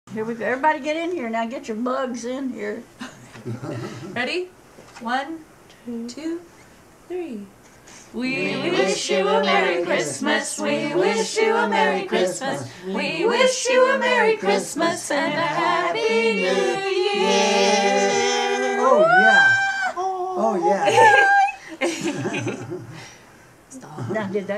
Here we go. Everybody get in here now. Get your bugs in here. Ready? 1, 2, 3. We wish you a Merry Christmas. We wish you a Merry Christmas. We wish you a Merry Christmas and a Happy New Year. Oh yeah. Oh yeah. Now did that